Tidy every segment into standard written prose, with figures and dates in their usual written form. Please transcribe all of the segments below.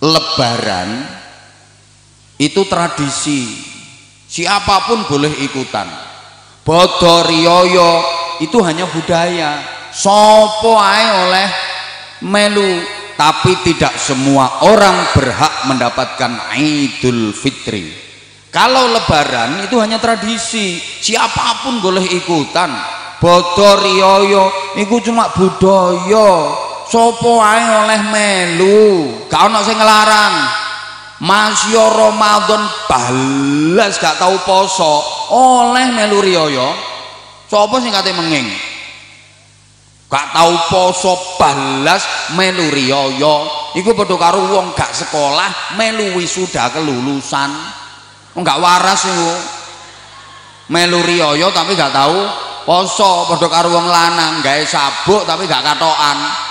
Lebaran itu tradisi, siapapun boleh ikutan. Bodho riyoyo itu hanya budaya, sopo ae oleh melu, tapi tidak semua orang berhak mendapatkan Idul Fitri. Kalau lebaran itu hanya tradisi, siapapun boleh ikutan. Bodho riyoyo itu cuma budaya, sopo ae oleh melu, gak ono sing ngelarang. Masya Ramadan balas gak tahu poso oleh melu riyoyo, sopo sing kate menging gak tahu poso balas melu riyoyo, iku padha karo wong gak sekolah melu wisuda kelulusan, gak waras iku melu riyoyo tapi gak tahu poso, padha karo wong lanang gawe sabuk tapi gak katokan.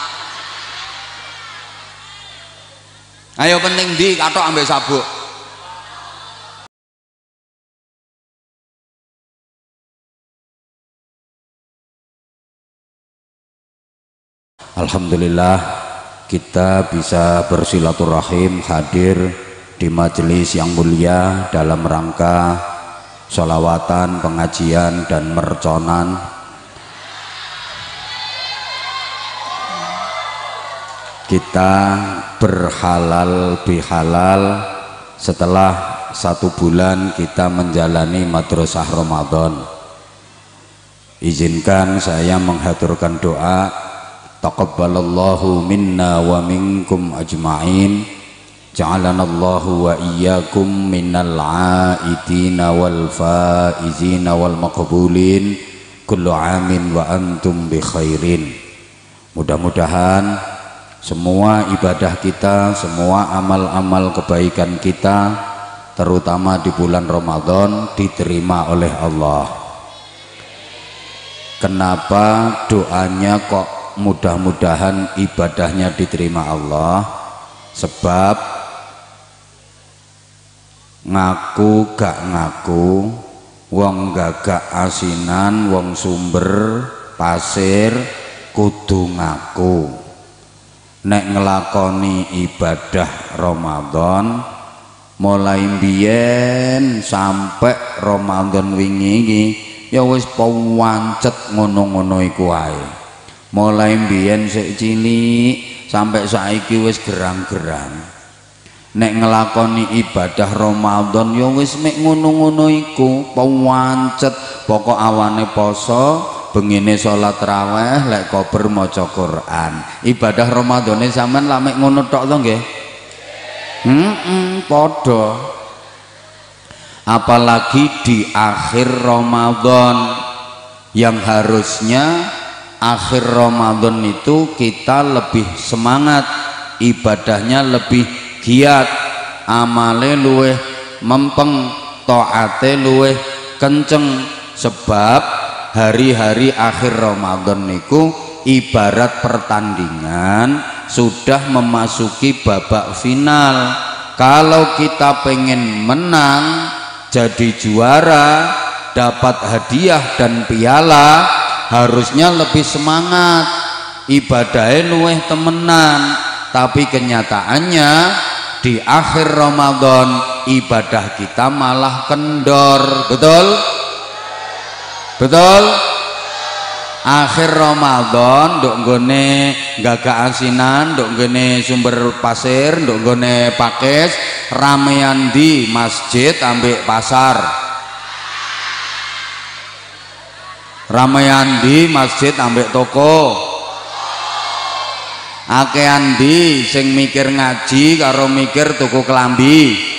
Ayo penting di katok ambek sabuk. Alhamdulillah kita bisa bersilaturahim hadir di majelis yang mulia dalam rangka sholawatan, pengajian dan merconan. Kita berhalal bihalal setelah 1 bulan kita menjalani madrasah Ramadan. Izinkan saya menghaturkan doa, taqabbalallahu minna wa minkum ajma'in, ja'alanallahu wa iyyakum minal aidina wal faizina wal maqbulin, kullu amin wa antum bi khairin. Mudah-mudahan semua ibadah kita, semua amal-amal kebaikan kita, terutama di bulan Ramadan, diterima oleh Allah. Kenapa doanya kok mudah-mudahan ibadahnya diterima Allah? Sebab ngaku gak ngaku, wong gagak asinan, wong sumber pasir kudu ngaku. Nek ngelakoni ibadah Ramadan mulai mbiyen sampai Ramadan wingi ya wis pawancet ngono-ngono iku ae. Mulai mbiyen sik cilik sampai saiki wis gerang-gerang. Nek ngelakoni ibadah Ramadan ya wis mek ngono-ngono iku pawancet, pokok awane poso, bengine sholat raweh, lek kober maca Quran. Ibadah Ramadane sampean lak mek ngono tok to nggih? Padha. Apalagi di akhir Ramadan, yang harusnya akhir Ramadan itu kita lebih semangat, ibadahnya lebih giat, amale luweh mempeng, taate luweh kenceng. Sebab hari-hari akhir Ramadan niku ibarat pertandingan sudah memasuki babak final. Kalau kita pengen menang jadi juara, dapat hadiah dan piala, harusnya lebih semangat, ibadahnya luweh temenan. Tapi kenyataannya di akhir Ramadan ibadah kita malah kendor. Betul? Betul? Akhir Ramadan nduk nggone gagak asinan, nduk nggone sumber pasir, nduk nggone pakis, ramean di masjid ambek pasar. Ramean di masjid ambek toko. Akean di sing mikir ngaji karo mikir tuku kelambi.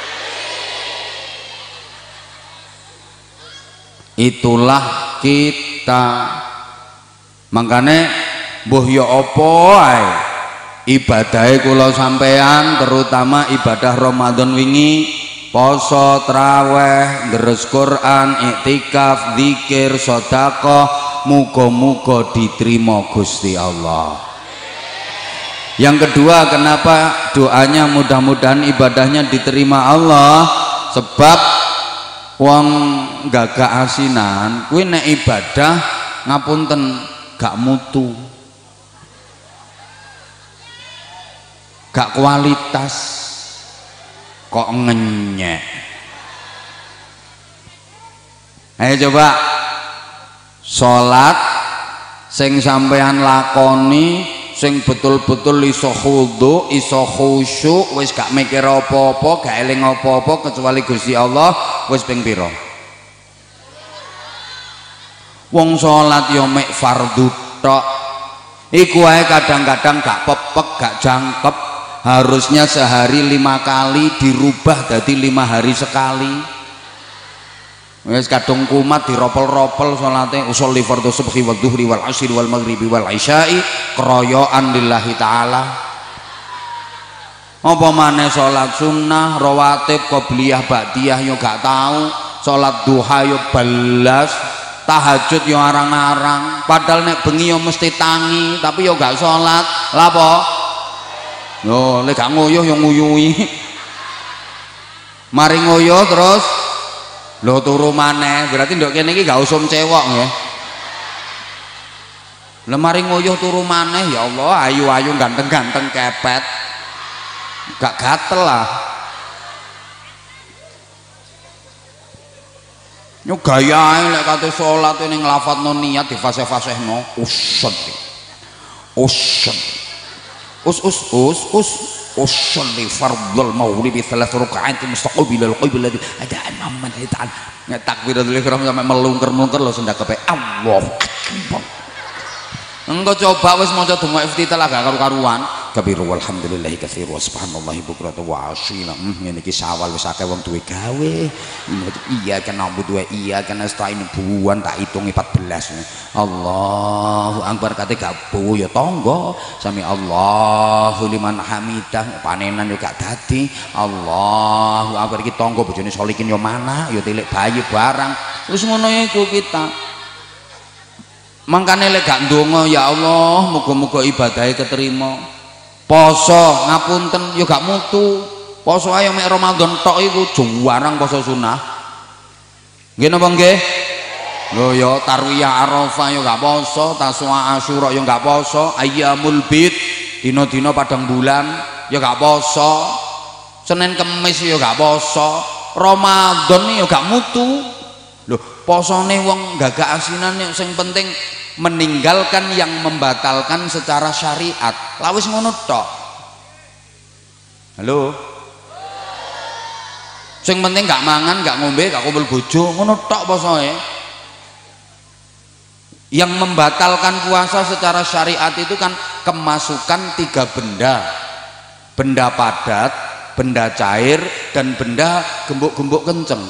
Itulah kita. Makanya mbuh ya apa ae ibadahe kula sampean, terutama ibadah Ramadan wingi, poso, traweh, deres Quran, iktikaf, zikir, sedekah, muga-muga diterima Gusti Allah. Yang kedua, kenapa doanya mudah-mudahan ibadahnya diterima Allah? Sebab wong gagak asinan kuwi nek ibadah ngapunten gak mutu. gak kualitas kok ngenyek. Ayo coba salat sing sampean lakoni sing betul-betul iso khudu, iso khusyuk, wis gak mikir apa-apa, gak eling apa-apa kecuali Gusti Allah, wis ping pira? Wong salat yo mek fardhu tok. Iku ae kadang-kadang gak pepek, gak jangkep. Harusnya sehari 5 kali dirubah jadi 5 hari sekali. Wis kadung kumat diropel-ropel salate usolli fardhu subhi wal dhuhri wal asri wal maghribi wal isya'i keroyokan lillahi taala. Apa maneh salat sunnah, rawatib, qobliyah, ba'diyah yo gak tau, salat duha yo belas, tahajud yo arang-arang, padahal nek bengi yo mesti tangi tapi yo gak salat. Lha apa? Yo lek gak nguyuh yo nguyuhi. Mari nguyuh terus lho turu maneh, berarti ndok kene iki gak usum cewek nggih. Lemari nguyuh turu maneh, ya Allah, ayu-ayu ganteng-ganteng kepet. Gak gatel lah. Yo gayae lek kate salat ning nglafadzno niat di fase-fasehno usut. Usut. Usolli fardhul maghribi 3 rakaat mustaqbilal qiblati adaan Muhammad ta'ala. Nek takbiratul ihram sampe melungker-melungker lho sendakepe Allahu akbar. Engko coba wis maca donga iftitah gak karu-karuan. Kabiru walhamdulillahi katsiru wa subhanallahi bukratan wa asila. Ngene iki Syawal wis akeh wong duwe gawe. Iya kan nambut duwe iya kan nasta'in buan tak hitungi 14. Allahu akbar kate gak buwo ya tangga. Sami Allahu liman hamidah panenan yo gak dadi. Allahu akbar iki tangga bojone solikin yo mana yo tilik bayi barang. Wis ngono iku kita. Mangkane lek gak ndonga ya Allah muga-muga ibadahe keterima. Poso ngapunten yo gak mutu. Poso ayo mek Ramadan tok iku juwarang poso sunah. Nggih napa nggih? Lho ya tarwiyah Arafah yo gak poso, taswa Asyura yo gak poso, ayyamul bid dina-dina padang bulan yo gak poso. Senin Kemis yo gak poso. Ramadan yo gak mutu. Lho posone wong gagak asinan sing penting meninggalkan yang membatalkan secara syariat. Lawis ngono tok. Halo. Sing penting gak mangan, gak ngombe, gak kumpul bojo, ngono tok posoe. Yang membatalkan puasa secara syariat itu kan kemasukan 3 benda. Benda padat, benda cair, dan benda gembuk-gembuk kenceng.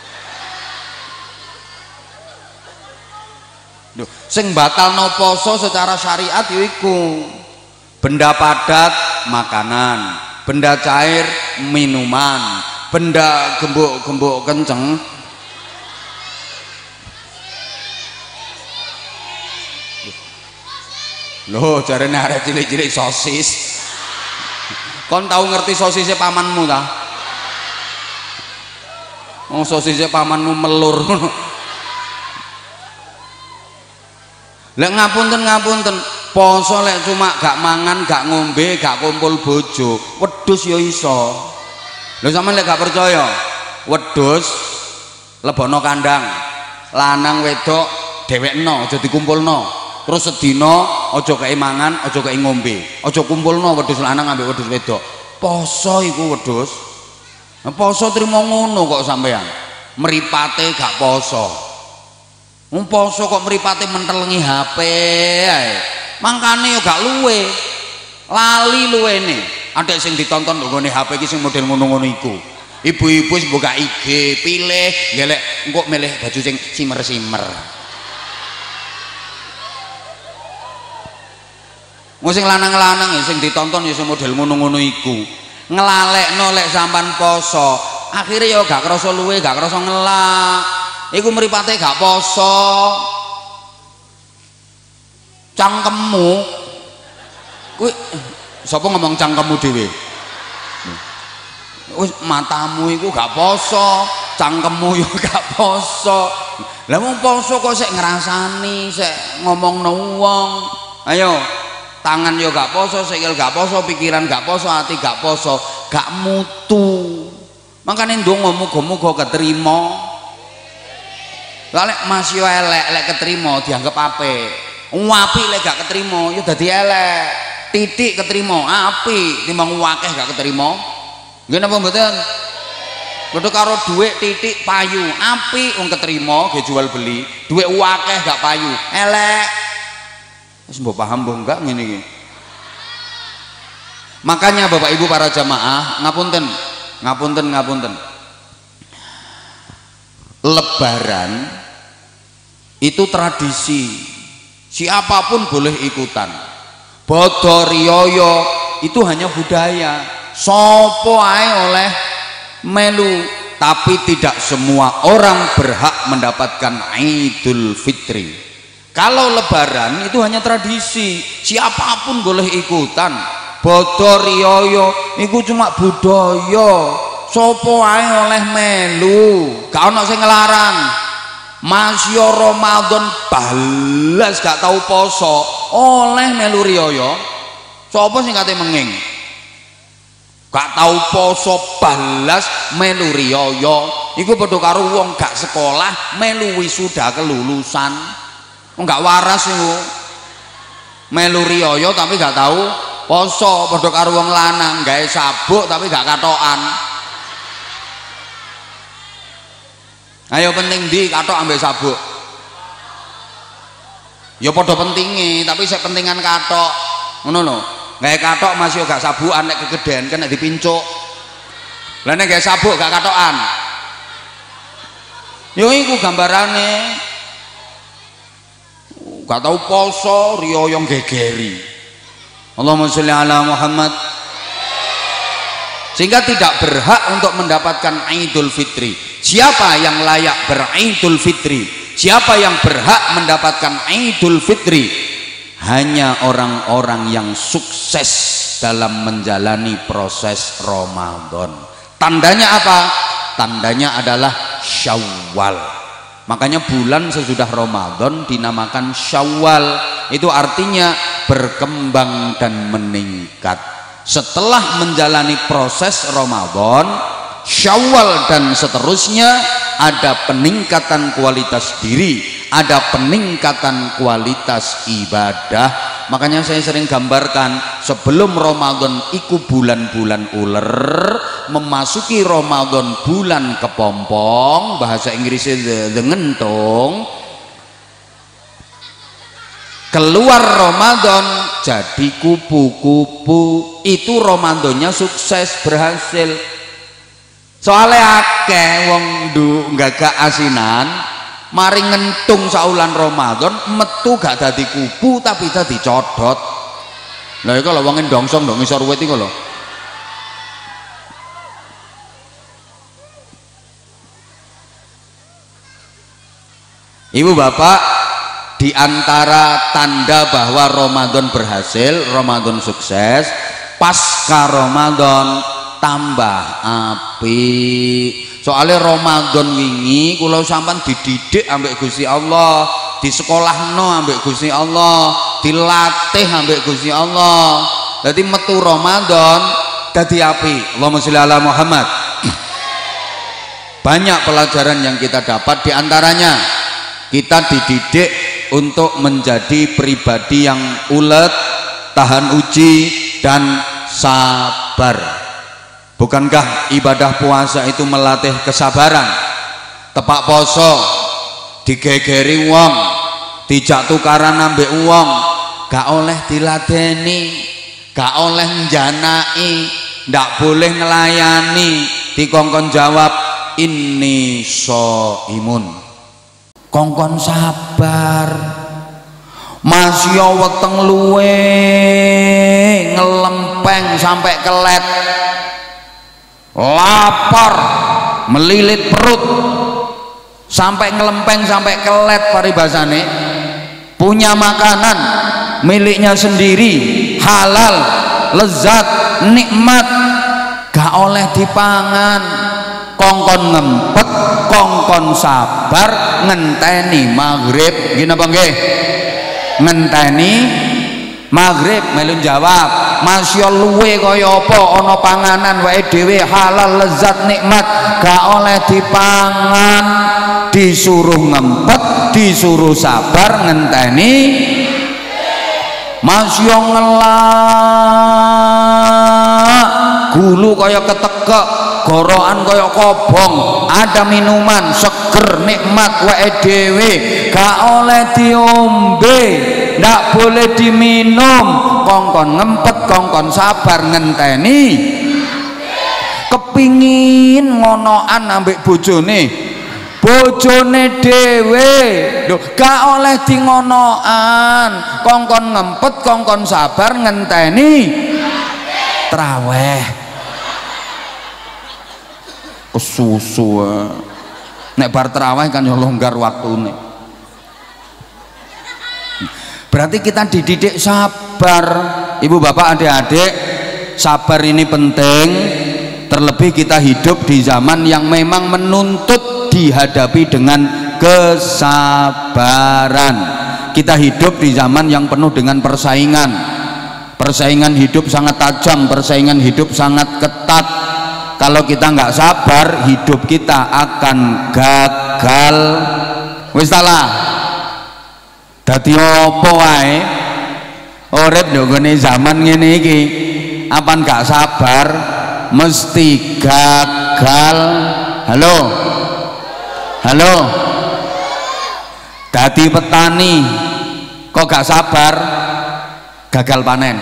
Duh, sing batalno poso secara syariat yaiku benda padat makanan, benda cair minuman, benda gembuk-gembuk kenceng loh jarene arek cilik-cilik sosis. Kon tau ngerti sosisnya pamanmu ta? Oh sosisnya pamanmu melur. Lek ngapunten poso lek cuma gak mangan, gak ngombe, gak kumpul bojo, wedhus ya iso. Lho sampean lek gak percaya, wedhus lebono kandang, lanang wedok dhewekno aja dikumpulno. Terus sedina aja kei mangan, aja kei ngombe, aja kumpulno wedhus lanang ambek wedhus wedok. Poso iku wedhus. Nah, poso trimo ngono kok sampean. Mripate gak poso. Poso kok mripate mentelengi HP ae. Mangkane yo gak luwe. Lali luwene. Adek sing ditonton nggone HP iki sing model ngono-ngono iku. Ibu-ibu wis buka IG, pilih, ngelek engko milih baju sing simer-simer. Wong sing lanang-lanang sing ditonton ya sing model ngono-ngono iku. Nglalekno lek sampan poso, akhire yo gak krasa luwe, gak krasa ngelak. Iku mripate gak poso. Cangkemmu kuwi sapa ngomong cangkemmu dhewe? Wis matamu iku gak poso, cangkemmu yo gak poso. Lah wong poso kok sik ngrasani, sik ngomongno wong. Ayo tangan yo gak poso, sikil gak poso, pikiran gak poso, hati gak poso, gak mutu. Makanya ndonga muga-muga keterima. Lek masih elek, lek keterima dianggap apik. Apik lek gak keterima yo dadi elek. Titik keterima apik timbang akeh gak keterima. Nggih napa mboten? Padha karo dhuwit titik payu, apik wong keterima nggih jual beli. Dhuwit akeh gak payu, elek. Wis mbok paham mbok enggak ngene iki. Makanya Bapak Ibu para jamaah, ngapunten. Lebaran itu tradisi, siapapun boleh ikutan. Bodho riyoyo itu hanya budaya, sopo ae oleh melu, tapi tidak semua orang berhak mendapatkan Idul Fitri. Kalau lebaran itu hanya tradisi, siapapun boleh ikutan. Bodho riyoyo itu cuma budaya, sopo ae oleh melu, gak ono sing ngelarang. Masya Ramadan balas gak tahu poso oleh melu riyoyo. Sopo sing kate menging gak tahu poso balas melu riyoyo, iku padha karo wong gak sekolah melu wisuda kelulusan. Wong gak waras iku melu riyoyo tapi gak tahu poso, padha karo wong lanang gawe sabuk tapi gak katokan. Ayo penting di katok ambek sabuk. Ya padha pentinge, tapi sik pentingan katok. Ngono lho. Gawe katok masih gak sabukan nek kegedean kena dipincuk. Lah nek gawe sabuk gak katokan. Yo iku gambarane. Gak tau poso riyo yang gegeri. Allahumma sholli ala Muhammad. Sehingga tidak berhak untuk mendapatkan Idul Fitri. Siapa yang layak beridul fitri? Siapa yang berhak mendapatkan Idul Fitri? Hanya orang-orang yang sukses dalam menjalani proses Ramadan. Tandanya apa? Tandanya adalah Syawal. Makanya bulan sesudah Ramadan dinamakan Syawal. Itu artinya berkembang dan meningkat. Setelah menjalani proses Ramadan, Syawal dan seterusnya, ada peningkatan kualitas diri, ada peningkatan kualitas ibadah. Makanya saya sering gambarkan, sebelum Ramadan iku bulan-bulan uler, memasuki Ramadan bulan kepompong, bahasa Inggrisnya the ngentung. Keluar Ramadan jadi kupu-kupu. Itu Ramadannya sukses, berhasil. Soalnya akeh wong gagak asinan mari ngentung saulan Ramadan metu gak dadi kupu tapi dadi codot. Lah iku lho wong ndongsong ndong ngisor wit iku lho. Ibu bapak, di antara tanda bahwa Ramadan berhasil, Ramadan sukses, pasca Ramadan tambah api. Soalnya Ramadan wingi kula sampean dididik ambek Gusti Allah, di sekolahno ambek Gusti Allah, dilatih ambek Gusti Allah. Jadi metu Ramadan dadi api. Allahumma sholli ala Muhammad. Banyak pelajaran yang kita dapat, di antaranya kita dididik untuk menjadi pribadi yang ulet, tahan uji dan sabar. Bukankah ibadah puasa itu melatih kesabaran? Tepak poso digegeri wong, dijak tukaran ambek wong, gak oleh diladeni, gak oleh njanai, ndak boleh ngelayani, dikongkon jawab inni shaimun. Kongkon sabar. Masih weteng luwe ngelempeng sampai kelet, lapar melilit perut sampai ngelempeng sampai kelet paribasane, punya makanan miliknya sendiri, halal, lezat, nikmat, gak oleh dipangan, kongkon ngempet, kongkon sabar ngenteni maghrib. Gini apa nggih? Ngenteni Maghrib melu jawab, masya luwe kaya apa ana panganan wae dhewe halal lezat nikmat gak oleh dipangan, disuruh ngempet, disuruh sabar ngenteni. Masya ngelak gulu kaya ketekek, gorokan kaya kobong, ada minuman seger nikmat wae dhewe gak oleh diombe, ndak boleh diminum, kongkon ngempet kongkon sabar ngenteni. Kepingin ngonoan ambek bojone dhewe lho gak oleh di ngonoan, kongkon ngempet kongkon sabar ngenteni traweh. Kesusu nek bar traweh kan yo longgar waktune. Berarti kita dididik sabar. Ibu bapak adik-adik, sabar ini penting. Terlebih kita hidup di zaman yang memang menuntut dihadapi dengan kesabaran. Kita hidup di zaman yang penuh dengan persaingan. Persaingan hidup sangat tajam, persaingan hidup sangat ketat. Kalau kita nggak sabar, hidup kita akan gagal. Wis salah. Dadi apa wae urip ndongone zaman ngene iki, apan gak sabar mesti gagal. Halo. Halo. Dadi petani kok gak sabar gagal panen.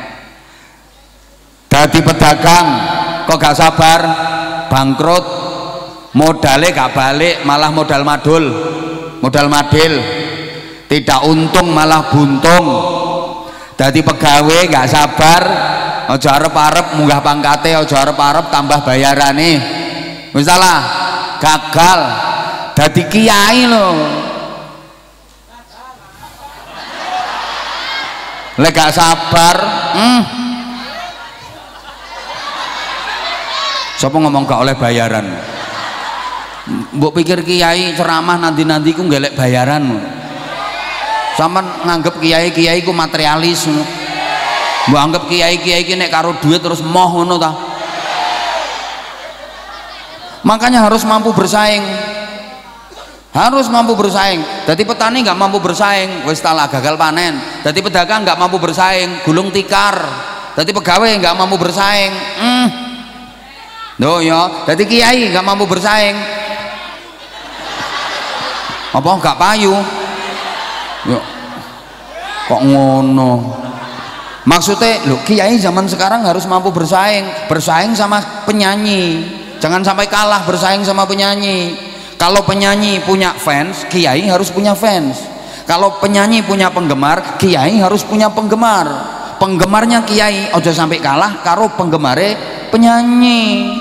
Dadi pedagang kok gak sabar bangkrut, modalnya gak balik malah modal madul, modal madil, tidak untung malah buntung. Dadi pegawai gak sabar aja arep-arep munggah pangkate, aja arep-arep tambah bayarane, wis salah gagal. Dadi kiai lho lek gak sabar siapa ngomong gak oleh bayaran? Mbok pikir kiai ceramah nanti-nanti ku ngelek bayaran. Sampeyan nganggep kiai-kiai ku materialis. Mbok anggap kiai-kiai ki nek karo duit terus moh ngono ta. Makanya harus mampu bersaing. Harus mampu bersaing. Jadi petani nggak mampu bersaing, wis talah gagal panen. Jadi pedagang nggak mampu bersaing, gulung tikar. Jadi pegawai nggak mampu bersaing. Loh ya, jadi kiai nggak mampu bersaing. Apa nggak payu? Yuk, kok ngono? Maksudnya, lo kiai zaman sekarang harus mampu bersaing sama penyanyi. Jangan sampai kalah bersaing sama penyanyi. Kalau penyanyi punya fans, kiai harus punya fans. Kalau penyanyi punya penggemar, kiai harus punya penggemar. Penggemarnya kiai ojo sampai kalah karo penggemare penyanyi.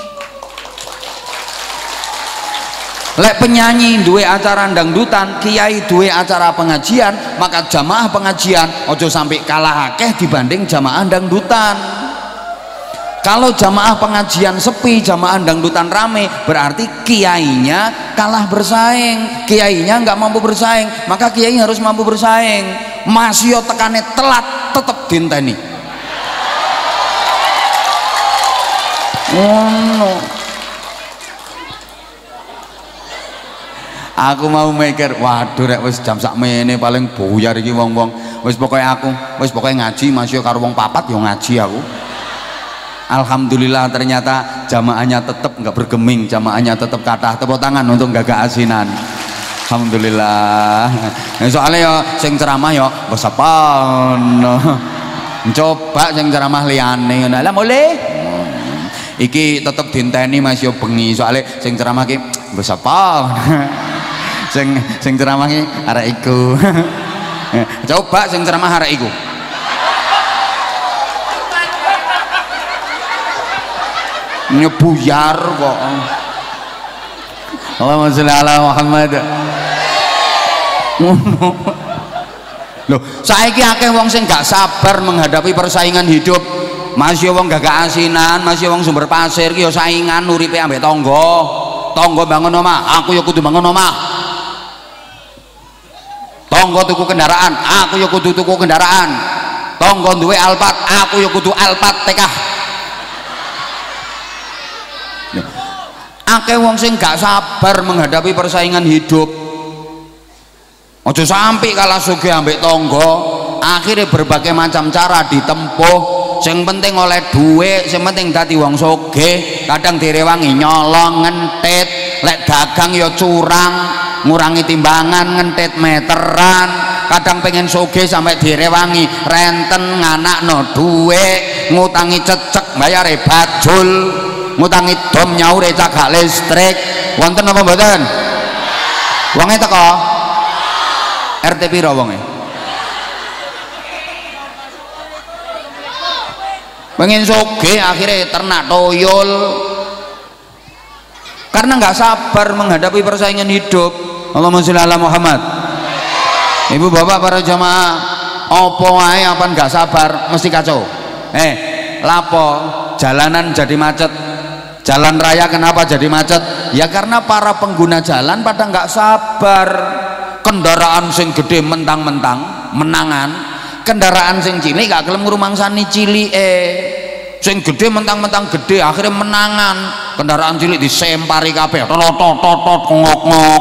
Lek penyanyi duwe acara dangdutan, kiai duwe acara pengajian, maka jamaah pengajian ojo sampai kalah akeh dibanding jamaah dangdutan. Kalau jamaah pengajian sepi, jamaah dangdutan rame, berarti kiainya kalah bersaing, kiainya nggak mampu bersaing, maka kiai harus mampu bersaing. Masih tekane telat tetep dinteni. No. Aku mau mikir, waduh rek wis jam sakmene paling buyar iki wong-wong. Wis pokoke ngaji masih karo wong papat yo ngaji aku. Alhamdulillah ternyata jamaahnya tetap nggak bergeming, jamaahnya tetap kathah. Tepuk tangan untuk Gagak Asinan. Alhamdulillah. Soalnya yo sing ceramah yo besapan. Coba sing ceramah liyane ngono. Lah mulih. Iki tetep dinteni Mas yo bengi soalnya sing ceramah ki besapan. sing ceramah ki arek iku. Coba sing ceramah arek iku. Nyebuyar kok. Allahumma sholli ala Muhammad. Loh, saiki akeh wong sing gak sabar menghadapi persaingan hidup. Masih wong Gagak Asinan, masih wong Sumber Pasir ki yo saingan uripe ambek tangga. Tangga bangun omah, aku yo kudu bangun omah. Tangga tuku kendaraan, aku yo kudu tuku kendaraan. tangga duwe Alphard, aku ya kudu Alphard tekah. Akeh wong sing gak sabar menghadapi persaingan hidup. Ojo sampai kalah sugih ambek tangga, akhirnya berbagai macam cara ditempuh. Sing penting oleh duit, sing penting dadi wong sugih. Kadang direwangi nyolong, ngentit, lek dagang ya curang, ngurangi timbangan, ngentit meteran. Kadang pengen sugih sampai direwangi renten, nganakno duit, ngutangi cecek bayare bajul, ngutangi dom nyaure cagak listrik. Wonten apa mboten? Wonge teko RT piro wonge? Pengen sugih akhirnya ternak toyol karena nggak sabar menghadapi persaingan hidup. Allahumma sholli ala Muhammad. Ibu bapak para jamaah, opo ae apa nggak sabar mesti kacau. Lapo jalanan jadi macet, jalan raya kenapa jadi macet? Ya karena para pengguna jalan pada nggak sabar. Kendaraan sing gede mentang-mentang menangan, kendaraan sing cilik gak gelem ngrumangsani cilike. Sing gede mentang-mentang gede akhirnya menangan, kendaraan cilik disempari kabeh totot ngok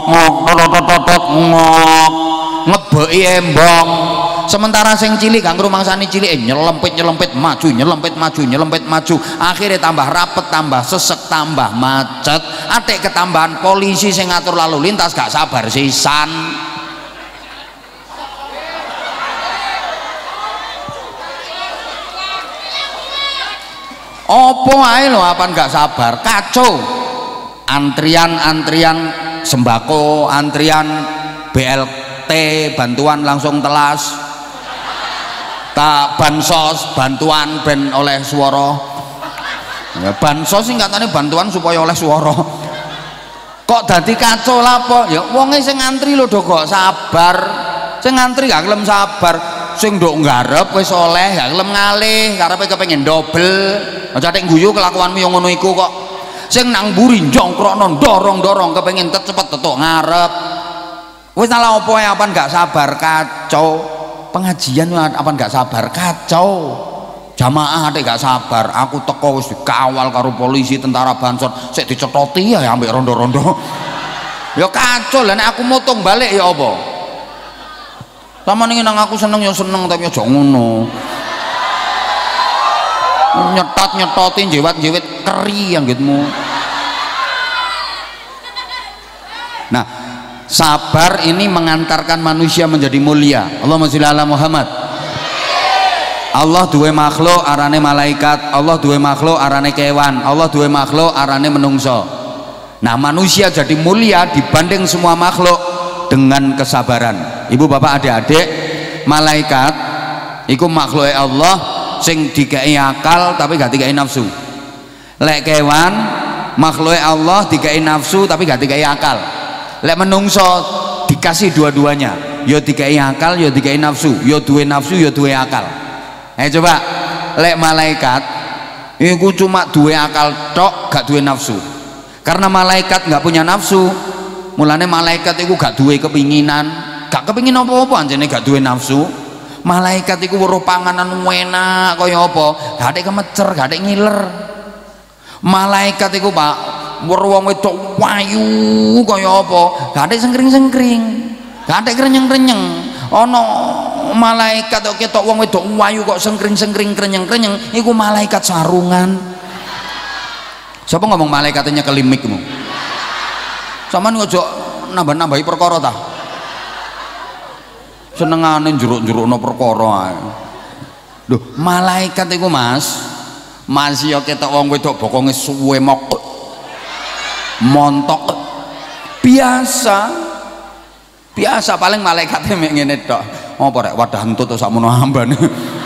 ngebeki embong. Sementara sing cilik gak ngrumangsani cilike nyelempit maju, akhirnya tambah rapet, tambah sesek, tambah macet. Atik ketambahan polisi sing ngatur lalu lintas gak sabar sisan. Opo ae lho apa nggak sabar, kacau. Antrian sembako, antrian BLT bantuan langsung telas, tak bansos bantuan ben oleh suara. Ya, bansos sing katanya bantuan supaya oleh suara. Kok dadi kacau lapo? Ya wonge sing ngantri lho do kok sabar, sing ngantri gak gelem sabar, sing nduk nggarep wis oleh gak gelem ngalih, karepe kepengin dobel. Aja tek guyu kelakuanmu yang ngono iku kok. Sing nang mburi njongkrokno dorong-dorong kepengin cepet tetuk ngarep. Wis salah opo ae apa gak sabar kacau. Pengajian apa gak sabar kacau. Jamaah tek gak sabar, aku teko wis dikawal karo polisi, tentara bansos, sik dicethoti ya ambek rondo-rondo. Ya kacau lah nek aku motong balik ya apa? Sama ning nang aku seneng ya seneng tapi aja ngono. Nyetot-nyetotin jewet-jewet keri anggitmu. Nah, sabar ini mengantarkan manusia menjadi mulia. Allahumma sholli ala Muhammad. Allah duwe makhluk arane malaikat, Allah duwe makhluk arane kewan, Allah duwe makhluk arane menungso. Nah, manusia jadi mulia dibanding semua makhluk dengan kesabaran. Ibu bapak adik-adik, malaikat iku makhluk Allah sing dikai akal tapi gak dikai nafsu. Lek kewan makhluk Allah dikai nafsu tapi gak dikai akal. Lek menungso dikasih dua-duanya, ya dikai akal ya dikai nafsu, ya duwe nafsu ya duwe akal. Coba lek malaikat iku cuma duwe akal tok gak duwe nafsu. Karena malaikat gak punya nafsu, mulane malaikat iku gak duwe kepinginan, gak kepingin apa-apa anjene gak duwe nafsu. Malaikat iku weruh panganan enak kaya apa, gak ada kemecer, gak ada ngiler. Malaikat iku Pak weruh wong wedok wayu kaya apa, gak ada sengkring-sengkring, gak ada krenyeng-krenyeng. Ana malaikat kok ketok wong wedok wayu kok sengkring-sengkring krenyeng-krenyeng, iku malaikat sarungan. Siapa ngomong malaikatnya kelimikmu? Sampeyan ojo nambah-nambahi perkara ta. Senengane jeruk-jerukno perkara ae. Lho, malaikat iku Mas ya ketok wong wedok bokonge suwe mok. Montok. Biasa paling malaikate mek ngene tok. Apa rek wadah entut to sakmono ambane.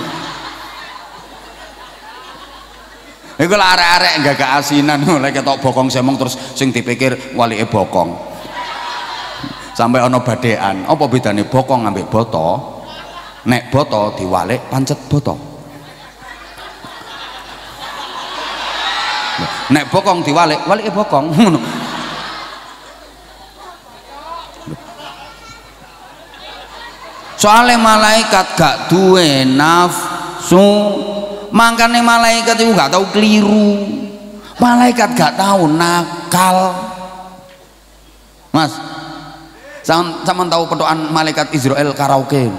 Iku lek arek-arek gagak asinan lek ketok bokong semong terus sing dipikir walike bokong. Sampai ono badean, apa bedane bokong ambek boto? Nek boto diwalik pancet boto. Nek bokong diwalik, walike bokong. Soale malaikat gak duwe nafsu. Makanya malaikat itu gak tahu keliru, malaikat gak tahu nakal. Mas, sama tahu pedoan malaikat Israel karaoke?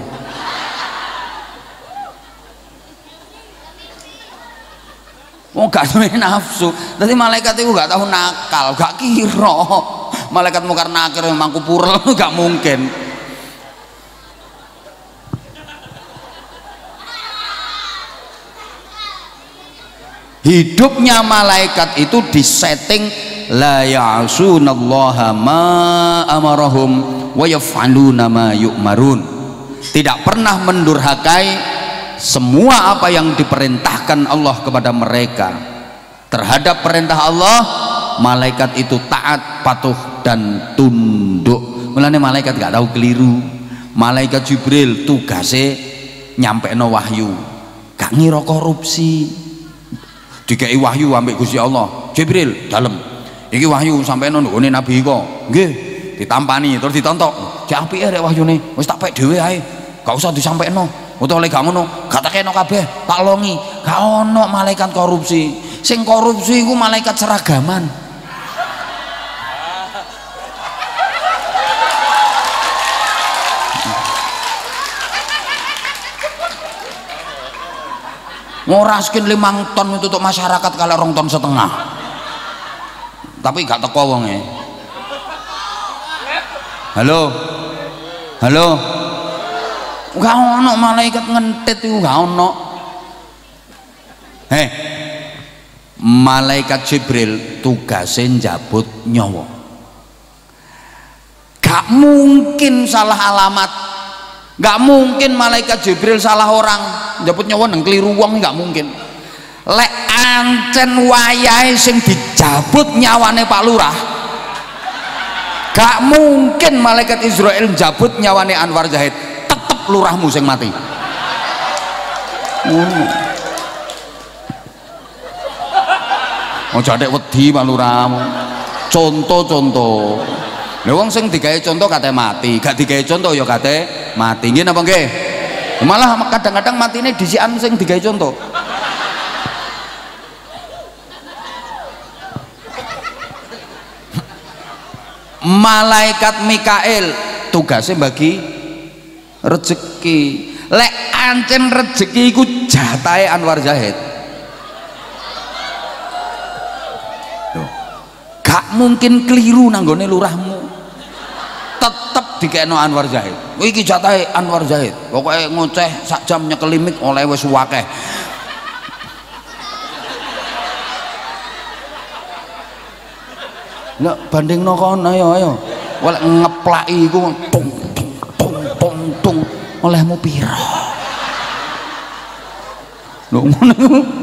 Oh gak duwe nafsu. Jadi malaikat itu gak tahu nakal, gak kira malaikat mungkar nakir memang kupurel gak mungkin. Hidupnya malaikat itu disetting la ya'sunallaha ma amarahum wa yaf'aluna ma yu'marun. Tidak pernah mendurhakai semua apa yang diperintahkan Allah kepada mereka. Terhadap perintah Allah, malaikat itu taat, patuh dan tunduk. Mulane malaikat gak tahu keliru. Malaikat Jibril tugasnya nyampekno wahyu, gak ngira korupsi. Dikei wahyu ambek Gusti Allah, Jibril dalem iki wahyu sampeno nggone nabi kok. Nggih, ditampani terus ditontok. Jek apike rek wahyune, wis tak pek dhewe ae. Gak usah disampekno. Utawa lek gak ngono, gak tekeno kabeh, tak longi. Gak ono malaikat korupsi. Sing korupsi iku malaikat seragaman. Ngoraskin 5 ton itu untuk masyarakat kalau 2,5 ton. Tapi gak teko wonge. Halo. Halo. Gak ono malaikat ngentit itu gak ono. Malaikat Jibril tugasnya njabut nyawa. Gak mungkin salah alamat, gak mungkin malaikat Jibril salah orang njabut nyawa nang keliru wong, gak mungkin. Lek ancen wayahe sing dijabut nyawane Pak Lurah, gak mungkin malaikat Israel njabut nyawane Anwar Zahid. Lurahmu sing mati. Oh jadek wedi Pak Lurahmu. Contoh-contoh. Lha wong sing digawe contoh kate mati, gak digawe contoh ya kate mati. Nggih napa nggih? Malah kadang-kadang matine disikan sing digawe contoh. Malaikat Mikail tugasnya bagi rezeki. Lek ancen rezeki iku jatahe Anwar Zahid. Gak mungkin keliru nanggone lurahmu. Tetep dikekno Anwar Zahid. Iki jatahe Anwar Zahid. Pokoke ngoceh sak jam nyekel limit oleh wis akeh. Nek bandingno kono ayo. Walek ngeplaki iku tung olehmu piro lho ngono.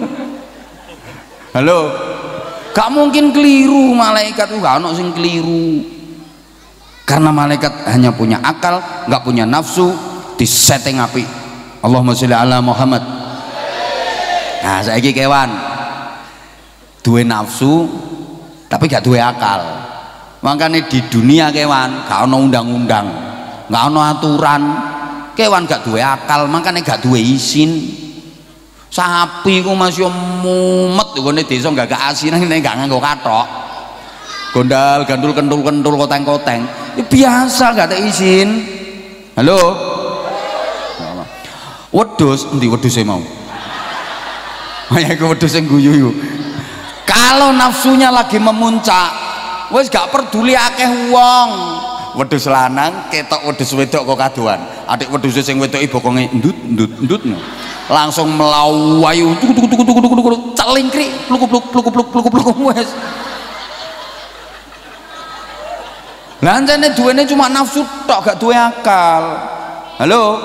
Halo, gak mungkin keliru malaikat itu, gak ono sing keliru karena malaikat hanya punya akal, gak punya nafsu, disetting api. Allahumma sholli ala Muhammad. Nah saiki kewan duwe nafsu tapi gak duwe akal, makanya di dunia kewan gak ono undang-undang, gak ono aturan. Kewan gak duwe akal, makanya gak duwe isin. Sapi ku masih mumet nggone desa gak asinan nek gak nganggo kathok. Gondal gandul kentul koteng-koteng. Ya biasa gak ada izin. Halo. Wedhus, endi wedhuse mau? Ya iku wedhus sing guyu iku. Kalau nafsunya lagi memuncak, wis gak peduli akeh wong. Wedhus lanang ketok wedhus wedok kok kadoan. Adik wedhus sing wedoki bokonge ndut langsung melawayu celingkrik pluk wes. Lah ancene duwene cuma nafsu tok gak duwe akal. Halo.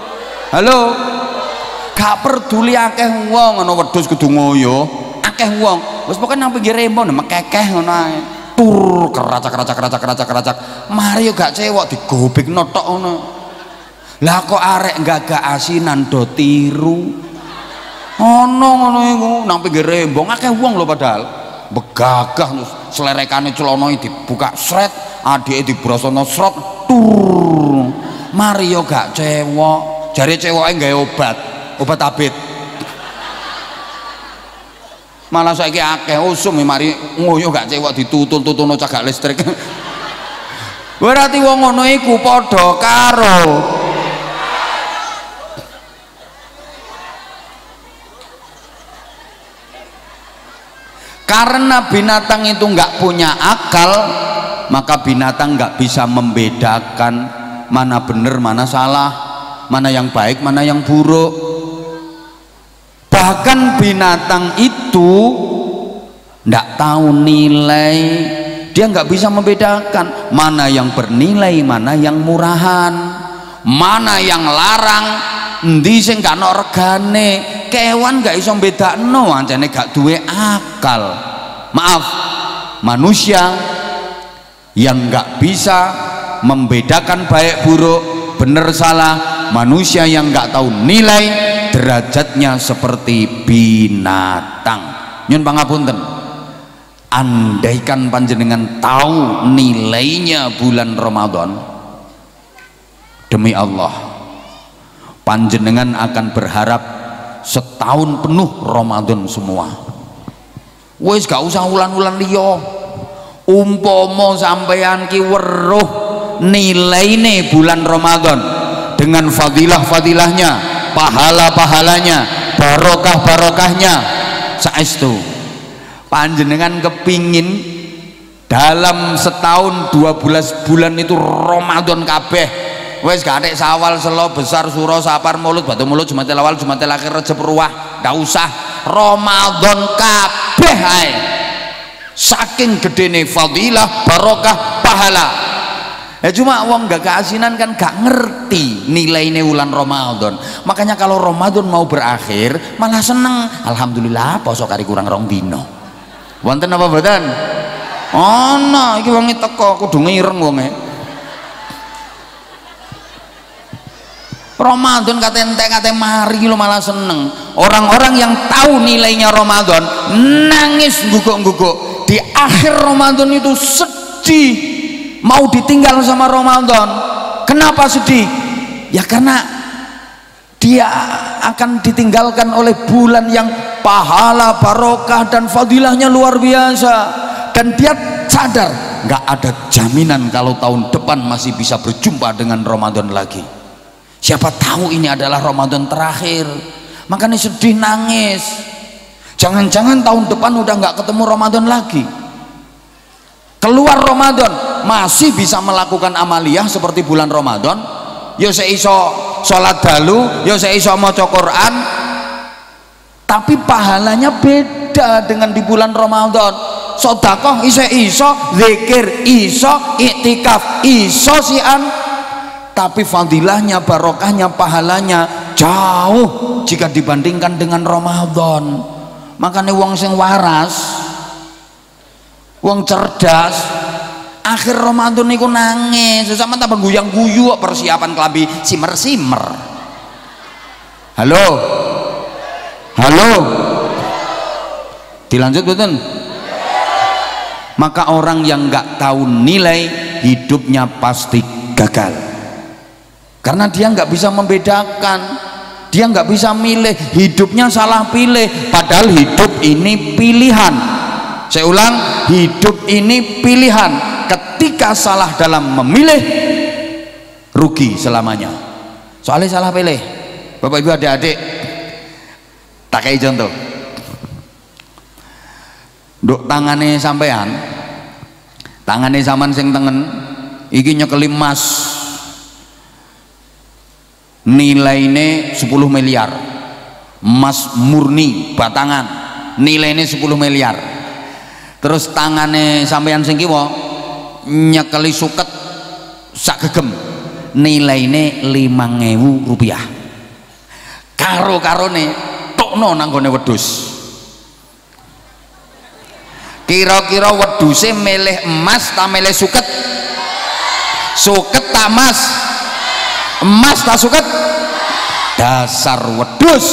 Gak peduli akeh wong ana wedhus kudu ngoyo. Akeh wong wis pokoke nang pinggir rembon mekekeh ngono ae. Tur keracak. Mari yo gak cewek digobekno tok ngono. Lah kok arek gagak asinan do tiru. Ono ngono iku nang pinggir rembong akeh wong lho padahal. Begagah selerekane celana dibuka sret, adike dibrosono srot tur. Mari yo gak cewek. Jare cewoke gawe obat abit. Malah saiki akeh usum mari ngoyo gak cewek ditutul-tutulno cagak listrik. Berarti wong ngono iku padha karo karena binatang itu nggak punya akal, maka binatang nggak bisa membedakan mana benar mana salah, mana yang baik mana yang buruk. Bahkan binatang itu nggak tahu nilai, dia nggak bisa membedakan mana yang bernilai mana yang murahan, mana yang larang, endi sing gak ono regane. Kewan gak iso bedakno, ancane gak duwe akal. Maaf, manusia yang gak bisa membedakan baik buruk, benar salah, manusia yang gak tahu nilai, derajatnya seperti binatang. Nyun pangapunten, andaikan panjenengan tahu nilainya bulan Ramadan, demi Allah panjenengan akan berharap setahun penuh Ramadan semua. Wis gak usah ulan-ulan liya. Umpama sampeyan ki weruh nilaine bulan Ramadan dengan fadilah-fadilahnya, pahala-pahalanya, barokah-barokahnya, saestu panjenengan kepingin dalam setahun 12 bulan itu Ramadan kabeh. Wes gak ada Sawal, Selo, Besar, Suro, Sapar, Maulud, Batu Mulut, Jumatil Awal, Jumatil Akhir, Rejab, Ruwah, gak usah Ramadan kabeh ae. Saking gedene fadilah, barokah, pahala. Ya cuma wong gak keasinan kan gak ngerti nilainya bulan Ramadan. Makanya kalau Ramadan mau berakhir malah seneng. Alhamdulillah poso kari kurang rong dino. Wonten apa mboten? Ana iki wong teko kudu ngireng wonge. Ramadan kata entek kata mari lo malah seneng. Orang-orang yang tahu nilainya Ramadan nangis guguk-guguk di akhir Ramadan itu sedih mau ditinggal sama Ramadan. Kenapa sedih? Ya karena dia akan ditinggalkan oleh bulan yang pahala, barokah dan fadilahnya luar biasa, dan dia sadar nggak ada jaminan kalau tahun depan masih bisa berjumpa dengan Ramadan lagi. Siapa tahu ini adalah Ramadan terakhir, makanya sedih nangis. Jangan-jangan tahun depan udah nggak ketemu Ramadan lagi. Keluar Ramadan masih bisa melakukan amaliyah seperti bulan Ramadan. Yo seiso sholat dalu, yo seiso maca Quran, tapi pahalanya beda dengan di bulan Ramadan. Sedekah iso, zikir iso, iktikaf iso sian, tapi fadilahnya, barokahnya, pahalanya jauh jika dibandingkan dengan Ramadan. Makanya wong sing waras, wong cerdas, akhir Ramadan niku nangis, sama tambah guyang-guyu persiapan klambi simer-simer. Halo, halo, dilanjut betul. Maka orang yang nggak tahu nilai hidupnya pasti gagal, karena dia nggak bisa membedakan, dia nggak bisa milih, hidupnya salah pilih, padahal hidup ini pilihan. Saya ulang, hidup ini pilihan. Ketika salah dalam memilih, rugi selamanya. Soalnya salah pilih. Bapak ibu adik-adik, tak kayak contoh. Duk tangane sampean, tangane zaman sing tengen, iki nyekeli emas, nilainya 10 miliar, emas murni batangan, nilainya 10 miliar. Terus tangane sampean sing kiwa nyekeli suket sak gegem, nilainya 5.000 rupiah. Karo-karone tokno nanggone wedhus. Kira-kira wedhuse milih emas ta milih suket? Suket ta emas? Emas ta suket? Dasar wedhus.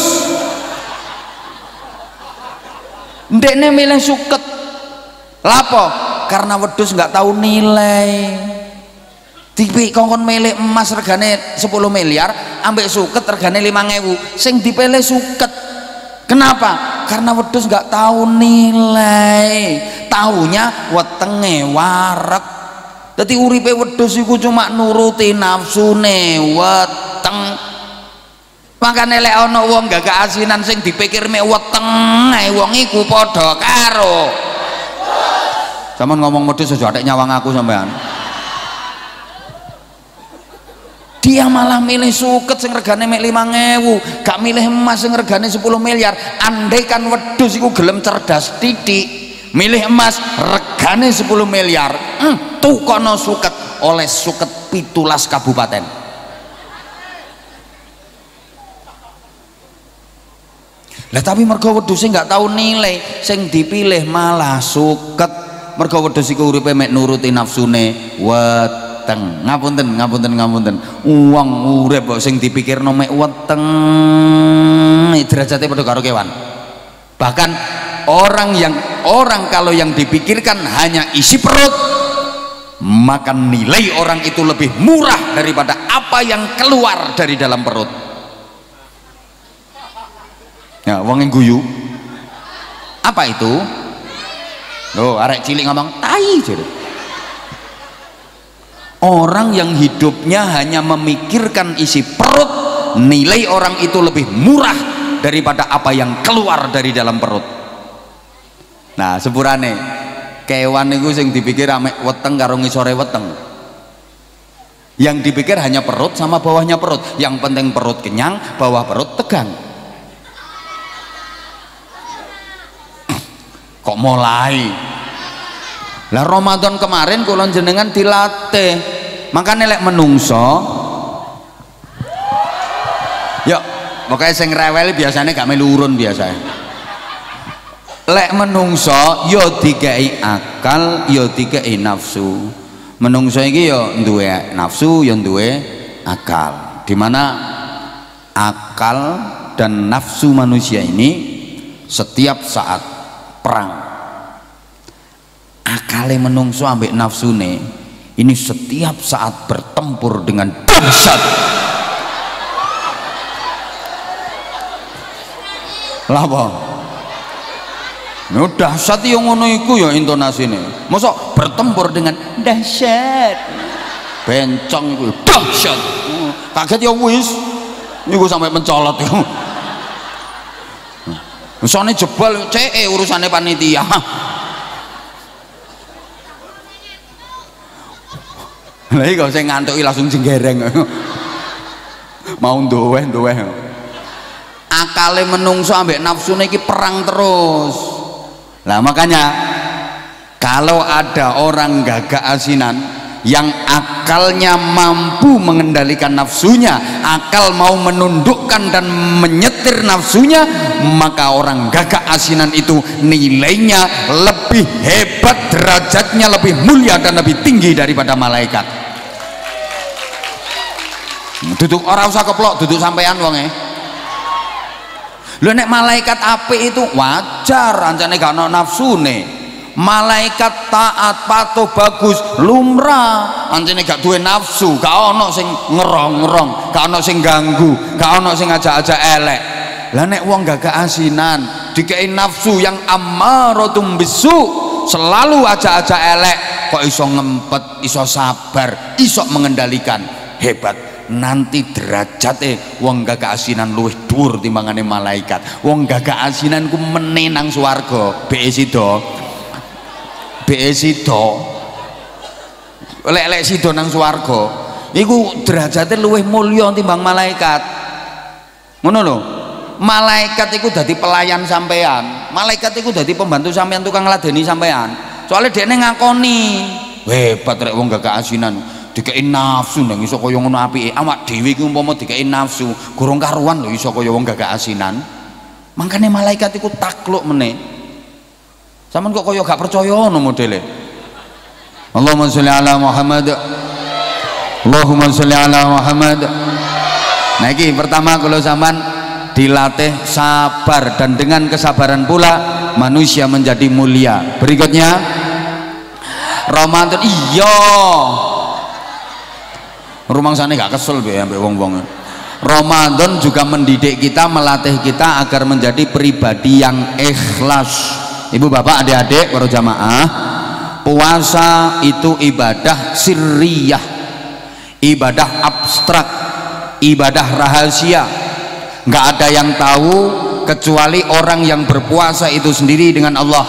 Ndekne milih suket. Lapo? Karena wedhus nggak tahu nilai. Tipi kongkon milih emas regane 10 miliar, ambek suket regane 5.000. Sing dipilih suket. Kenapa? Karena wedhus nggak tahu nilai, taunya wetenge wareg. Dadi uripe wedhus iku cuma nuruti nafsune weteng. Makane lek ana wong gak keasinan sing dipikir mek weteng ae wong iku padha karo. Sampeyan ngomong wedhus aja atek nyawang aku sampean. Dia malah milih suket sing regane mek 5.000, gak milih emas sing regane 10 miliar. Andai kan wedhus iku gelem cerdas titik, milih emas regane 10 miliar, tukono suket oleh suket 17 kabupaten. Lah tapi mergo wedhus nggak tahu nilai, sing dipilih malah suket. Mergo wedhus iku uripe mek nuruti nafsune weteng. Ngapunten. Wong urip kok sing dipikirno mek weteng, derajate padha karo kewan. Bahkan orang kalau yang dipikirkan hanya isi perut, maka nilai orang itu lebih murah daripada apa yang keluar dari dalam perut. Ya, wong yang guyu. Apa itu? Loh, arek cilik ngomong tai jare. Orang yang hidupnya hanya memikirkan isi perut, nilai orang itu lebih murah daripada apa yang keluar dari dalam perut. Nah, sepurane kewan itu sing dipikir amek weteng karo ngisore weteng. Yang dipikir hanya perut sama bawahnya perut. Yang penting perut kenyang, bawah perut tegang. Kok mulai? Lah Ramadan kemarin kula jenengan dilatih, makanya lek menungso ya pokoknya sing rewel biasanya gak melu urun biasanya. Lek menungso ya dikai akal ya dikai nafsu. Menungso iki ya duwe nafsu ya duwe akal, dimana akal dan nafsu manusia ini setiap saat perang. Akale menungso ambek nafsune ini setiap saat bertempur dengan dahsyat. Lah apa? No dahsyat yang ngono iku ya intonasine. Mosok bertempur dengan dahsyat. Bencong iku dahsyat. Kaget ya wis. Niku sampai mencolot iku. Misane jebol CE urusane panitia. Lah iki kok sing ngantuki langsung jenggereng. Mau nduweh. Akale menungso ambek nafsune iki perang terus. Lah makanya kalau ada orang gagak asinan yang akalnya mampu mengendalikan nafsunya, akal mau menundukkan dan menyetir nafsunya, maka orang gagak asinan itu nilainya lebih hebat, derajatnya lebih mulia dan lebih tinggi daripada malaikat. Duduk ora usah keplok, duduk sampean wonge. Lho nek malaikat apik itu wajar, ancane gak ono nafsune. Malaikat taat patuh bagus lumrah, ancene gak duwe nafsu, gak ono sing ngerong-ngerong, gak ono sing ganggu, gak ono sing ajak-ajak elek. Lah nek wong gak keasinan dikei nafsu yang ammaratum bisu, selalu ajak-ajak elek, kok iso ngempet, iso sabar, iso mengendalikan, hebat. Nanti derajate wong gak keasinan luwih dhuwur timbangane malaikat. Wong gak keasinan ku menenang swarga, BE sido lek sido nang swarga iku derajate luwih mulya timbang malaikat. Ngono lho. Malaikat iku dadi pelayan sampean, malaikat iku dadi pembantu sampean, tukang ngladeni sampean. Soalnya dekne ngakoni hebat rek wong gak keasinan dikei nafsu nang iso kaya ngono apike. Awak dhewe iki umpama dikei nafsu gorong karuan lho iso kaya wong gak keasinan. Makane malaikat iku takluk meneh. Sampeyan kok kaya gak percaya ngono modele. Allahumma sholli ala Muhammad. Allahumma sholli ala Muhammad. Nah iki pertama kalau sampean dilatih sabar, dan dengan kesabaran pula manusia menjadi mulia. Berikutnya Ramadan. Iya. Rumangsane gak kesel be ambek wong-wong. Ramadan juga mendidik kita, melatih kita agar menjadi pribadi yang ikhlas. Ibu bapak adik-adik para jamaah, puasa itu ibadah sirriyah, ibadah abstrak, ibadah rahasia. Nggak ada yang tahu kecuali orang yang berpuasa itu sendiri dengan Allah.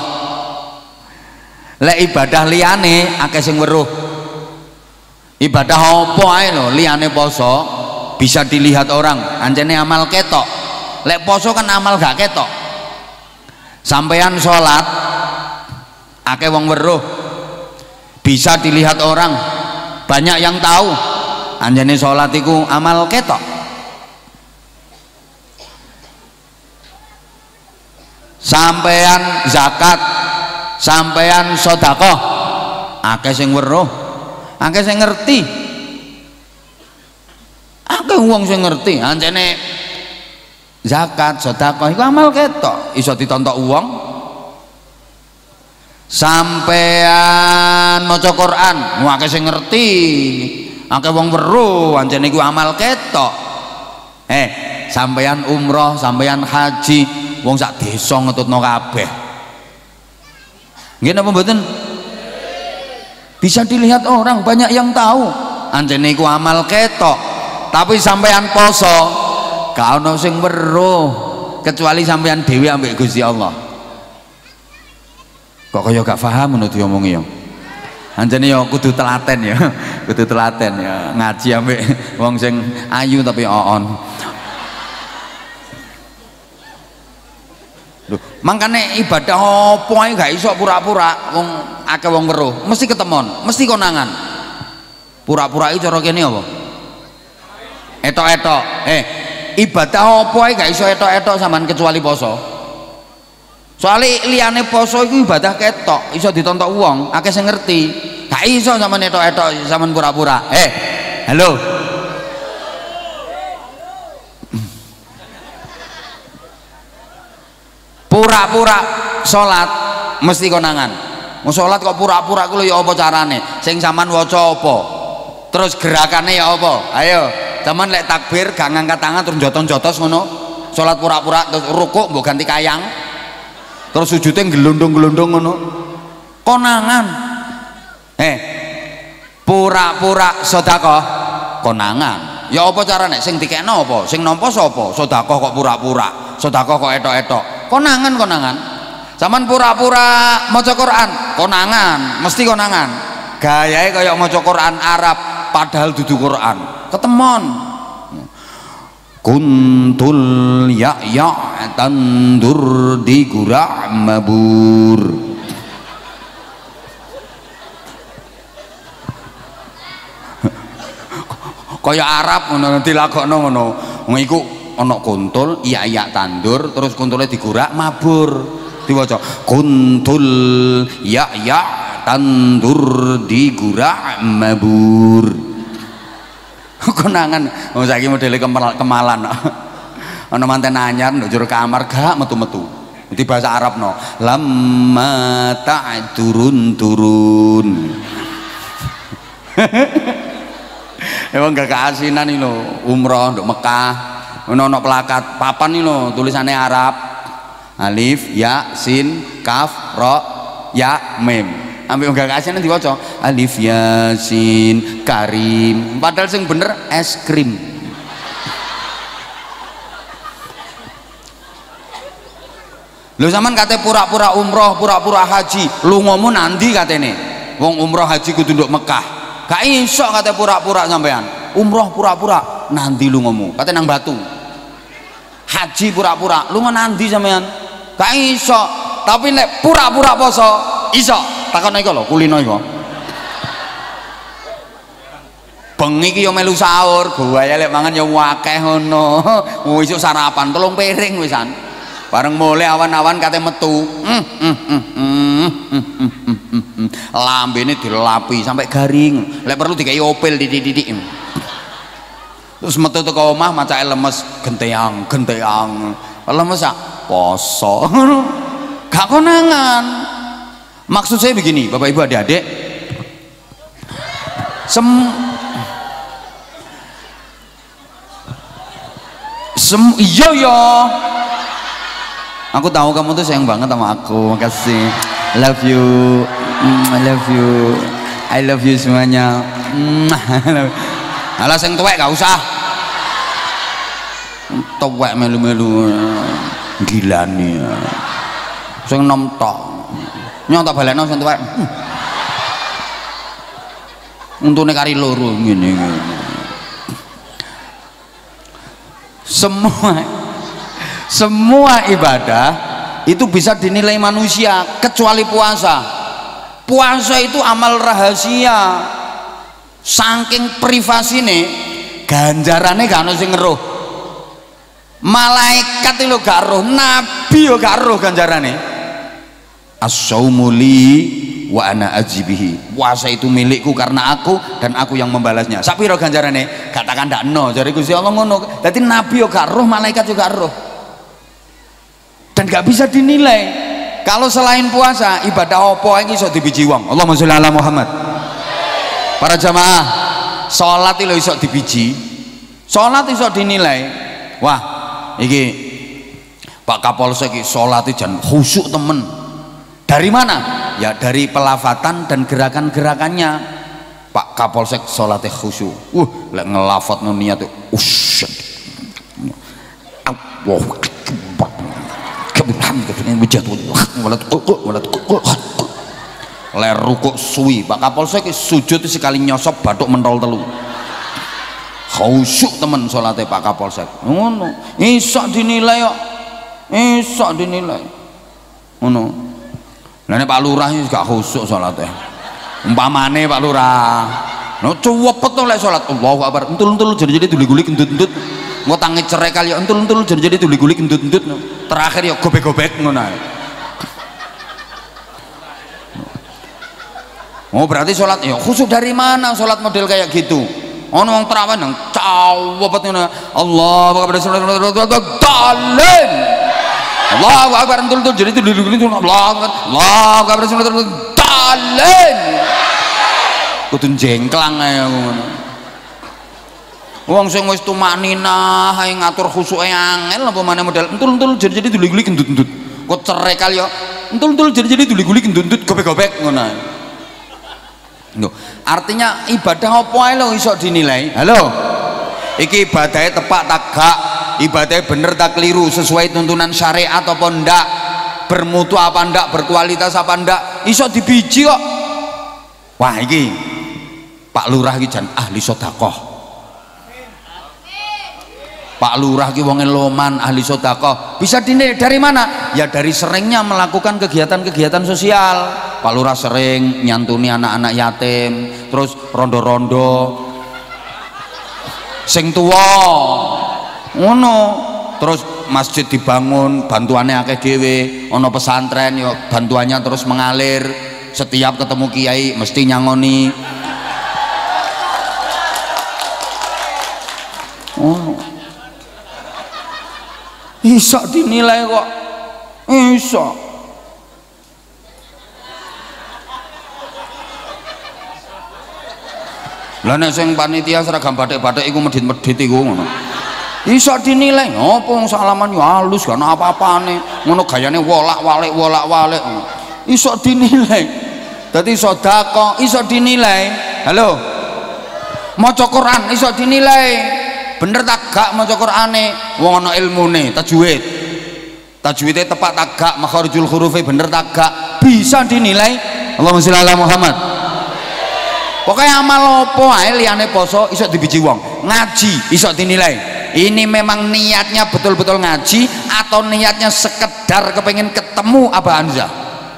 Lek ibadah liyane akeh sing weruh. Ibadah apa ae lho liyane poso bisa dilihat orang, anjene amal ketok. Lek poso kan amal gak ketok. Sampean sholat akeh wong weruh, bisa dilihat orang, banyak yang tahu anjene sholat iku amal ketok. Sampean zakat, sampean sedekah, akeh sing weruh, akeh sing ngerti, akeh wong sing ngerti anjene zakat, sedekah iku amal ketok, iso ditontok wong. Sampean maca Quran, akeh sing ngerti, akeh wong weruh, anjene iku amal ketok. Sampean umroh, sampean haji, wong sak desa ngetutno kabeh. Nggih napa mboten? Bisa dilihat orang, banyak yang tahu anjene iku amal ketok. Tapi sampean poso gak ono sing weruh kecuali sampean dhewe ambek Gusti Allah. Kok kaya gak paham ngono diomongi ya. Anjene ya kudu telaten ya, kudu telaten ya ngaji ambek wong sing ayu tapi oon. Makanya ibadah apa ae gak iso pura-pura wong akeh wong weruh, mesti ketemon, mesti konangan. Pura-pura iki cara kene apa? Etok-etok. Ibadah apa ae gak iso etok-etok sampean kecuali poso. Soale liyane poso iku ibadah ketok, iso ditontok wong, akeh sing ngerti. Gak iso sampean etok-etok, sampean pura-pura. Halo. Pura-pura sholat mesti konangan. Mau sholat kok pura-pura kuwi ya apa carane? Sing sampean waca apa? Terus gerakannya ya apa? Ayo, sampean lek takbir gak ngangkat tangan terus jotos-jotos ngono. Sholat pura-pura terus rukuk mbok ganti kayang. Terus sujudnya gelundung-gelundung ngono. Konangan. Pura-pura sedekah konangan. Ya apa carane? Sing dikekno apa? Sing nampa sapa? Sedekah kok pura-pura. Sedekah kok etok-etok. Konangan. Zaman pura-pura maca Quran, konangan, mesti konangan. Gayae kaya maca Quran Arab padahal dudu Quran. Ketemon. Kuntul ya tandur di gura mabur. Kaya Arab ngono dilakokno ngono. Wong iku ana kuntul iya tandur terus kuntule digurak mabur diwaca kuntul ya tandur digurak mabur. Konangan wong saiki modele kemalan ana manten anyar nduk jero kamar gak metu-metu di bahasa Arabno lamma turun emang gak keasinan iki lho umroh nduk Mekah. Ono plakat papan nih lo tulisannya Arab, alif ya sin kaf ro ya mim. Ambil enggak kasih nanti diwaca alif ya sin karim. Padahal sing bener es krim. Lo zaman kate pura-pura umroh, pura-pura haji. Lu ngomong nanti katene. Wong umroh haji kudu nduk Mekah. Gak iso kate pura-pura sampean. Umroh pura-pura nanti lu ngomong. Kate nang Batu. Haji pura-pura lu nanti sampean gak iso. Tapi nek pura-pura poso iso. Takon iki lho kulino iku bengi iki yo melu sahur gaya lek mangan yo akeh ngono. Isuk sarapan 3 piring wisan bareng mulai awan-awan kate metu lambene dilapi sampai garing lek perlu dikai opel didik-didik. Terus metu teko omah macake lemes genteang lemes ah poso gak konangan. Maksud saya begini Bapak Ibu adik-adik, Iya ya. Aku tahu kamu tuh sayang banget sama aku. Makasih. Love you. I love you. I love you semuanya. Alah sing tuwek gak usah. Tuwek melu-melu. Gila nih. Sing nom tok. Nyong tak balekno sing tuwek. Untune kari loro ngene. Semua ibadah itu bisa dinilai manusia kecuali puasa. Puasa itu amal rahasia, saking privasine ganjarane gak ono sing ngeruh. Malaikat itu gak roh, nabi yo gak roh ganjarane. As-saumu li wa ana ajibihi. Puasa itu milikku karena aku dan aku yang membalasnya. Sapiro ganjarane? Katakan ndak no, jare Gusti Allah ngono. Dadi nabi yo gak roh, malaikat juga roh. Dan gak bisa dinilai. Kalau selain puasa, ibadah apa iki iso dibiji wong? Allahumma sholli ala Muhammad. Para jamaah, salat lho iso dibiji. Salat iso dinilai. Wah, iki Pak Kapolsek iki salate jan khusyuk temen. Dari mana? Ya dari pelafatan dan gerakan-gerakannya. Pak Kapolsek salate khusyuk. Lek ngelafadzno niat usyad. Allah ler rukuk suwi. Pak Kapolsek sujud sekali nyosop bathuk mentol telu. Khusyuk temen salate Pak Kapolsek. Ngono. Iso dinilai kok. Iso dinilai. Ngono. Lah nek Pak Lurah iki gak khusyuk salate. Umpamane Pak Lurah. No cuwepet to lek salat. Allahu Akbar. Entul-entul jadi duli-guli gendut-gendut. Engko tangi cerai kali entul-entul jadi duli-guli gendut-gendut. Terakhir ya gobek-gobek ngono ae. Oh berarti sholat ya khusyuk dari mana sholat model kayak gitu? Ono wong terawih nang cawepet ngono. Allahu Akbar dalin. Allahu Akbar entul-entul jadi duli-guli Allahu Akbar dalin. Kudu jengklang ae ngono. Wong sing wis tumakninah ae ngatur khusyuke angel apa maneh model entul-entul jadi duli-guli gendut-gendut. Kok cerai kali ya entul-entul jadi duli-guli gendut-gendut gobek-gobek ngono. Loh, artinya ibadah apa ae lho iso dinilai. Halo. Iki ibadahnya tepak tak gak, ibadahnya bener tak keliru, sesuai tuntunan syariat apa ndak, bermutu apa ndak, berkualitas apa ndak, iso dibiji kok. Wah iki Pak Lurah iki jan ahli sedekah. Pak Lurah ki wonge loman, ahli sedekah. Bisa dinilai dari mana? Ya dari seringnya melakukan kegiatan-kegiatan sosial. Pak Lurah sering nyantuni anak-anak yatim, terus rondo-rondo sing tuwa ngono, terus masjid dibangun, bantuannya akeh dhewe, ono pesantren yo bantuannya terus mengalir, setiap ketemu kiai mesti nyangoni. Iso dinilai kok. Iso. Lah nek sing panitia seragam batik-batik iku medhit-medhit iku ngono. Iso dinilai. Apa wong salaman yo halus gak ono apa-apane. Ngono gayane wolak-walik wolak-walik. Iso dinilai. Dadi sedekah iso dinilai. Halo. Maca Quran iso dinilai. Bener tak gak maca Qur'ane wong ana ilmune tajwid. Tajwidnya tepat tak gak, makharijul hurufe bener tak gak, bisa dinilai. Allahumma sholli ala Muhammad. Pokoknya amal apa ae liyane poso iso dibiji wong. Ngaji iso dinilai. Ini memang niatnya betul-betul ngaji atau niatnya sekedar kepengen ketemu Abah Hamzah.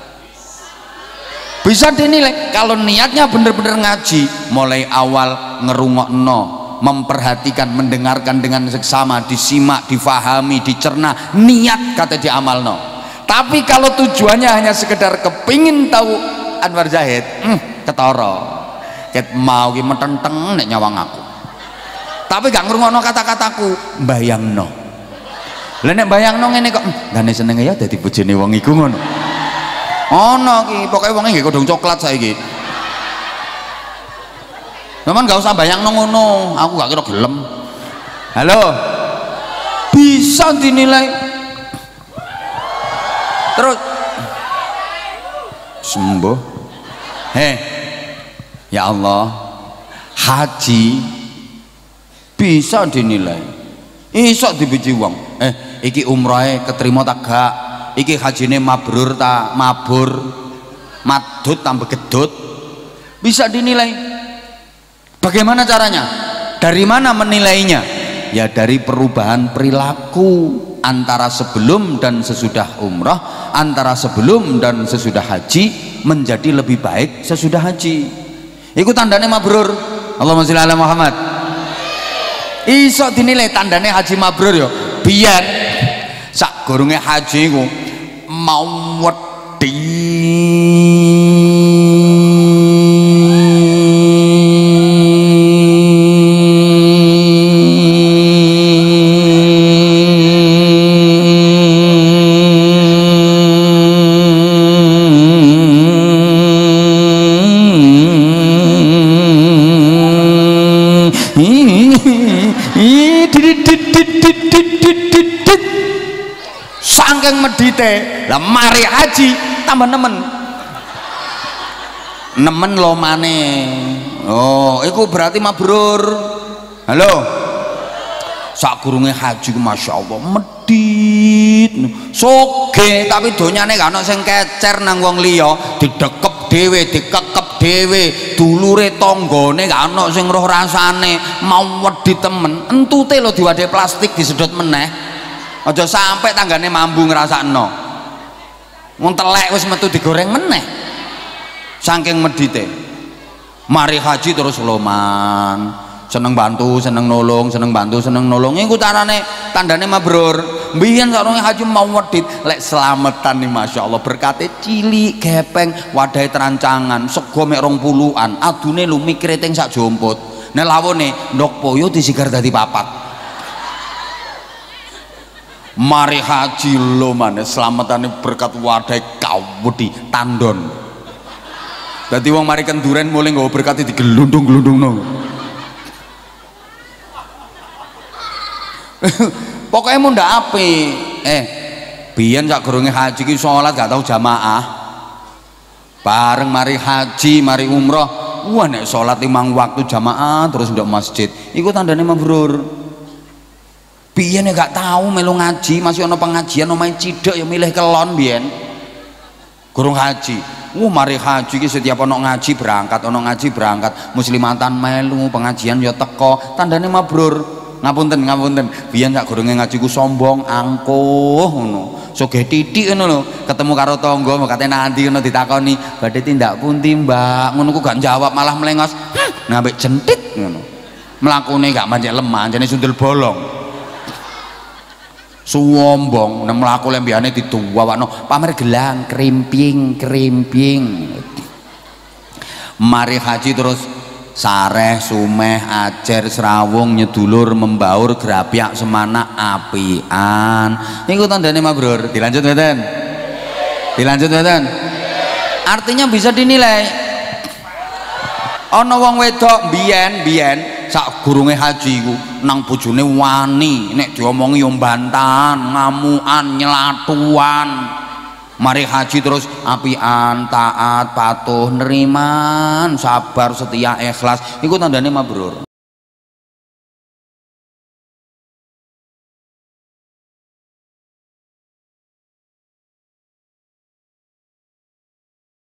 Bisa dinilai. Kalau niatnya bener-bener ngaji, mulai awal ngerungokno, memperhatikan, mendengarkan dengan seksama, disimak, difahami, dicerna, niat kata diamalno. Tapi kalau tujuannya hanya sekedar kepingin tahu Anwar Zahid, ketara ket mau ki metenteng nek nyawang aku, tapi gak ngrungokno kata-kataku, bayangno. Lah nek bayangno ngene kok ndane senenge ya dadi bojone wong iku ngono. Ono ki pokoke wonge nggih kodhong coklat saiki. Memang gak usah bayang ngono, aku gak kira gelem. Halo, bisa dinilai. Terus sembuh. Ya Allah, haji bisa dinilai, iso dibiji wong. Iki umrohe keterima tak gak? Iki hajine mabrur ta mabur, madut tambah gedut, bisa dinilai. Bagaimana caranya? Dari mana menilainya? Ya dari perubahan perilaku antara sebelum dan sesudah umrah, antara sebelum dan sesudah haji menjadi lebih baik sesudah haji. Iku tandane mabrur. Allahumma sholli ala Muhammad. Iso dinilai tandane haji mabrur ya. Biyen sak gorunge haji iku mau wedi saking medite lah mari haji tambah nemen lo maneh. Oh iku berarti mabrur. Halo, sakurunge haji masya Allah medit soge tapi donyane gak ono sing kecer nang wong liya, didekep dhewe, dikekep dhewe, dulure tanggane gak ono sing roh rasane, mau wedi temen. Entute lho diwadahi plastik disedot meneh. Aja sampai tanggane mambu ngrasakno. Wong telek wis metu digoreng meneh. Saking medite. Mari haji terus loman, seneng bantu, seneng nolong, seneng bantu, seneng nolong. Iku carane tandane mabrur. Mbiyen sarunge haji mau wedit, lek selametan nih masya Allah berkate cilik gepeng, wadahe terancangan, sego mek 20-an, adune lu mikire teng sak jompot. Nek lawone ndok poyo disigar dadi papat. Mari haji lo maneh selamatane berkat wadai kawedi tandon. Dadi wong mari kenduren mulai nggawa berkat digelundung-gelundungno. Pokoknya munda api. Biyen sak goronge haji ki salat gak tau jamaah. Bareng mari haji, mari umroh, wah nek salat 5 waktu jamaah terus ndok masjid. Iku tandane mabrur. Biyen gak tahu melu ngaji, masih ono pengajian omahe cidhek ya milih kelon biyen. Gurung haji. Mari haji ki setiap ono ngaji berangkat, ono ngaji berangkat, muslimatan melu pengajian ya teko, tandane mabrur. Ngapunten, ngapunten. Biyen sak gorenge ngaji ku sombong, angkuh ngono. Sogeh titik ngono lho, ketemu karo tangga kate nanti ngono ditakoni, "Badhe tindak pundi, Mbak?" Ngono ku gak jawab malah melengos. Ngambek jentit ngono. Mlakune gak manjek lemah, jane sundel bolong. Sombong nang mlaku lembiyane diduwawakno pamer gelang krimping. Mari haji terus sareh sumeh ajer serawung nyedulur membaur grapyak semana apian. Niku tandane mabrur. Dilanjut mboten? Dilanjut mboten? Artinya bisa dinilai. Ana wong wedok biyen sak gurunge haji ku nang bojone wani, nek diomongi yo bantahan, ngamukan, nyelatuan. Mari haji terus apian, taat, patuh, neriman, sabar, setia, ikhlas. Iku tandane mabrur.